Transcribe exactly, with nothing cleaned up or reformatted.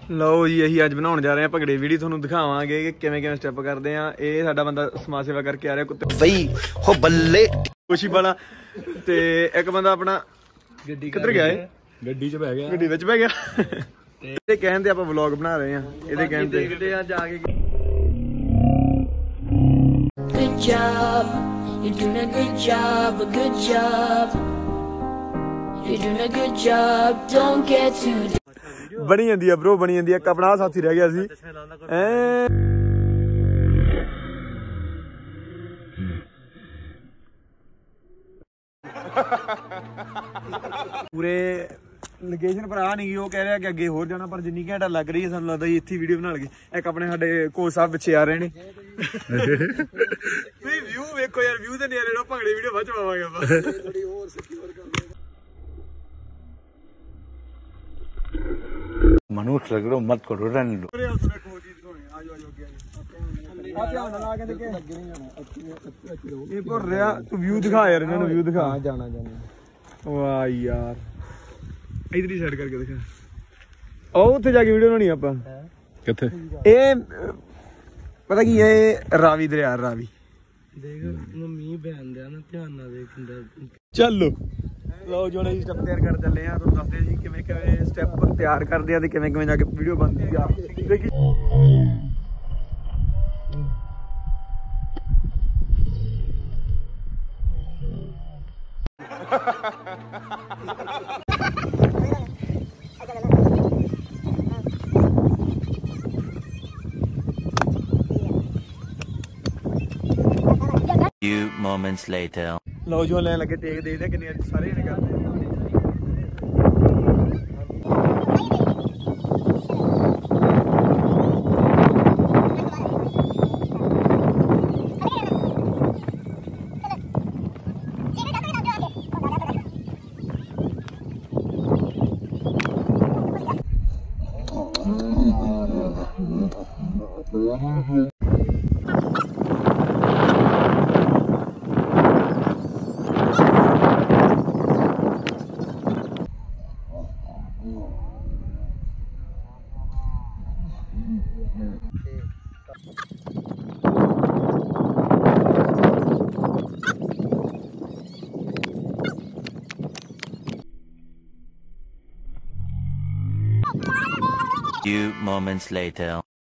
ਲਓ ਜੀ ਅਸੀਂ ਅੱਜ ਬਣਾਉਣ ਜਾ ਰਹੇ ਹਾਂ ਭੰਗੜੇ ਵੀਡੀਓ ਤੁਹਾਨੂੰ ਦਿਖਾਵਾਂਗੇ ਕਿ ਕਿਵੇਂ ਕਿਵੇਂ ਸਟੈਪ ਕਰਦੇ ਆ। ਇਹ ਸਾਡਾ ਬੰਦਾ ਸਮਾਜ ਸੇਵਾ ਕਰਕੇ ਆ ਰਿਹਾ ਕੁੱਤੇ ਬਈ ਹੋ ਬੱਲੇ ਖੁਸ਼ੀ ਵਾਲਾ ਤੇ ਇੱਕ ਬੰਦਾ ਆਪਣਾ ਗੱਡੀ ਕਿੱਧਰ ਗਿਆ ਏ ਗੱਡੀ 'ਚ ਬਹਿ ਗਿਆ ਗੱਡੀ ਵਿੱਚ ਬਹਿ ਗਿਆ ਤੇ ਇਹਦੇ ਕਹਿਣ ਤੇ ਆਪਾਂ ਵਲੌਗ ਬਣਾ ਰਹੇ ਆ। ਇਹਦੇ ਕਹਿਣ ਤੇ ਦੇਖਦੇ ਆ ਜਾ ਕੇ। Good job, you're doing a good job, a good job. You're doing a good job, don't get too ਬਣੀ ਜਾਂਦੀ ਆ ਬ్రో ਬਣੀ ਜਾਂਦੀ ਆ। ਇੱਕ ਆਪਣਾ ਸਾਥੀ ਰਹਿ ਗਿਆ ਸੀ ਐ ਪੂਰੇ ਲੋਕੇਸ਼ਨ ਪਰ ਆ ਨਹੀਂ। ਉਹ ਕਹਿ ਰਿਹਾ ਕਿ ਅੱਗੇ ਹੋਰ ਜਾਣਾ ਪਰ ਜਿੰਨੀ ਘੰਟਾ ਲੱਗ ਰਹੀ ਹੈ ਸਾਨੂੰ ਲੱਗਦਾ ਜੀ ਇੱਥੇ ਵੀਡੀਓ ਬਣਾ ਲਗੇ। ਇੱਕ ਆਪਣੇ ਸਾਡੇ ਕੋਚ ਸਾਹਿਬ ਪਿੱਛੇ ਆ ਰਹੇ ਨੇ। ਤੁਸੀਂ ਵਿਊ ਵੇਖੋ ਯਾਰ, ਵਿਊ ਤੇ ਨਜ਼ਾਰੇ ਲਓ। ਭੰਗੜੇ ਵੀਡੀਓ ਬਾਅਦ ਚ ਪਾਵਾਂਗੇ ਆਪਾਂ। ਥੋੜੀ ਹੋਰ ਸਿਕਿਉਰ ਕਰ ਲਓ। मनुष्य लग रहा मत करो रहने दो। तू व्यू दिखा यार इन्होंने व्यू दिखा जाना जाना वाह यार इधर ही साइड करके दिखा। ओ उत्थे जाके वीडियो बनानी ਆਪਾਂ ਕਿੱਥੇ ਇਹ ਪਤਾ ਕੀ ਇਹ ਰਾਵੀ ਦਰਿਆ ਰਾਵੀ ਦੇਖ ਮੀਂਹ ਪੈਂਦਾ ਨਾ ਧਿਆਨ ਨਾਲ ਦੇਖਦਾ। ਚੱਲੋ ਲਓ ਜੋ ਅਸੀਂ ਸਟੈਪ ਤਿਆਰ ਕਰ ਚੱਲੇ ਆ। ਤੁਹਾਨੂੰ ਦੱਸਦੇ ਜੀ ਕਿਵੇਂ ਕਿਵੇਂ ਸਟੈਪ ਤਿਆਰ ਕਰਦੇ ਆ ਤੇ ਕਿਵੇਂ ਕਿਵੇਂ ਜਾ ਕੇ ਵੀਡੀਓ ਬਣਦੀ ਆ। ਦੇਖੀ Few moments later. ਲਓ ਜੋ ਲੈਣ ਲੱਗੇ ਟੇਕ ਦੇਖਦੇ ਕਿੰਨੇ ਸਾਰੇ ਜਣੇ ਕਰਦੇ। Few moments later.